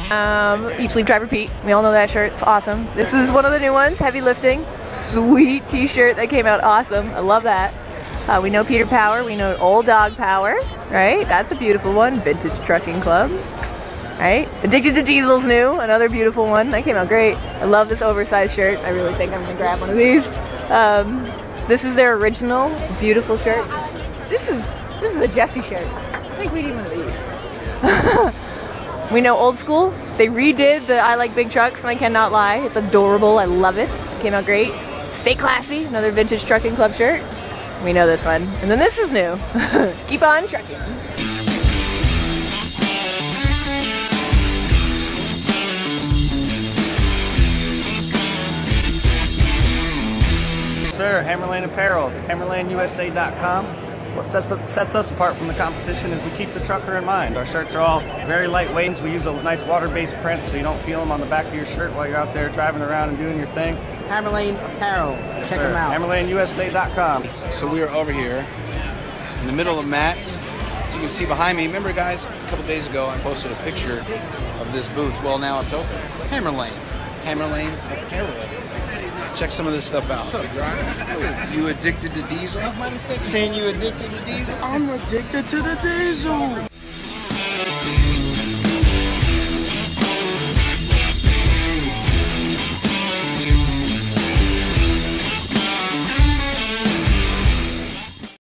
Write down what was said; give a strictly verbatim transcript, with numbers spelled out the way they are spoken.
Um, Eat, Sleep, Drive, Repeat. We all know that shirt. It's awesome. This is one of the new ones, Heavy Lifting. Sweet t-shirt that came out awesome. I love that. Uh, we know Peter Power. We know Old Dog Power, right? That's a beautiful one. Vintage Trucking Club, right? Addicted to Diesel's new. Another beautiful one. That came out great. I love this oversized shirt. I really think I'm going to grab one of these. Um, this is their original beautiful shirt. This is, this is a Jesse shirt. I think we need one of these. We know Old School. They redid the I Like Big Trucks, and I cannot lie. It's adorable. I love it. It came out great. Stay Classy. Another Vintage Trucking Club shirt. We know this one. And then this is new. Keep on trucking. Sir, Hammerlane Apparel. It's hammerlane U S A dot com. What sets us, sets us apart from the competition is we keep the trucker in mind. Our shirts are all very lightweight. We use a nice water-based print so you don't feel them on the back of your shirt while you're out there driving around and doing your thing. Hammerlane Apparel. Yes, Check sir. them out. hammerlane U S A dot com. So we are over here in the middle of Matt's. As you can see behind me, remember guys, a couple days ago I posted a picture of this booth. Well, now it's open. Hammerlane. Hammerlane Apparel. Check some of this stuff out. What's up, you addicted to diesel? Saying you addicted to diesel? I'm addicted to the diesel.